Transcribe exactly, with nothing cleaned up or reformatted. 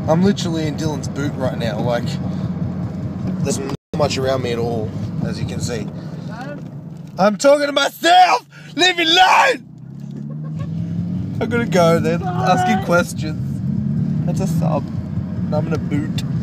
I'm literally in Dylan's boot right now. Like, there's not much around me at all, as you can see. I'm talking to myself! Leave me alone! I'm gonna go then, asking questions. That's a sub. And I'm in a boot.